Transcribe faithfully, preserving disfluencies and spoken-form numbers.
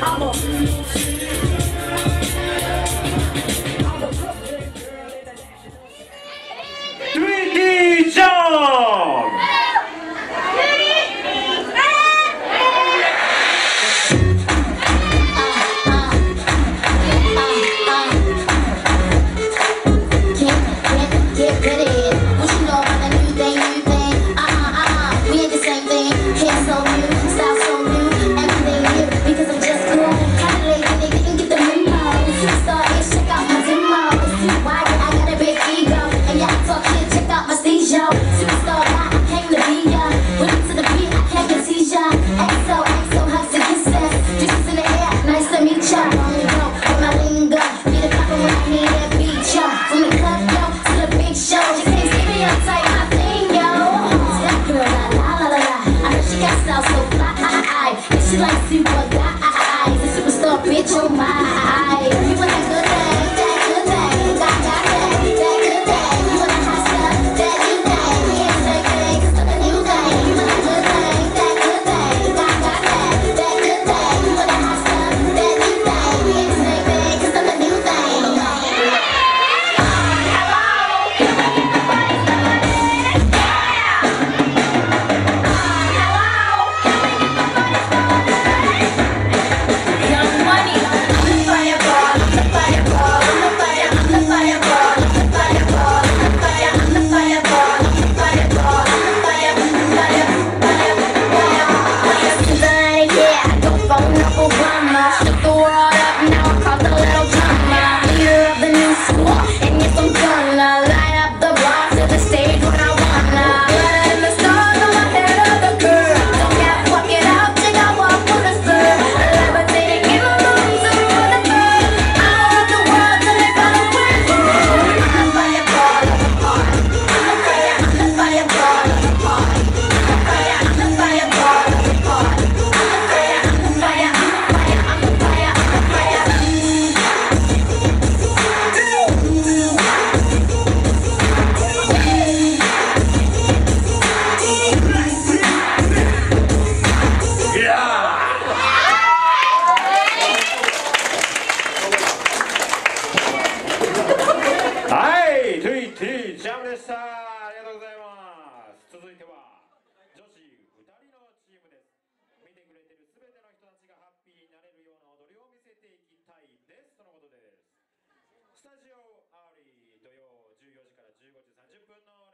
She like super guys, the superstar bitch, oh my. You want that good thing, that good thing, that that thing, that good thing. You want that hot stuff, that new thing. We ain't the same thing, it's not the new thing. You want that good thing, that good thing, that that thing, that good thing. You want that hot stuff, that new thing. We ain't the same thing, it's not the new thing. ジャムでした。ありがとうございます。続いては女子ふたりのチームです。見てくれてるすべての人たちがハッピーになれるような踊りを見せていきたいですとのことです。スタジオアーリー土曜じゅうよじからじゅうごじさんじゅっぷんの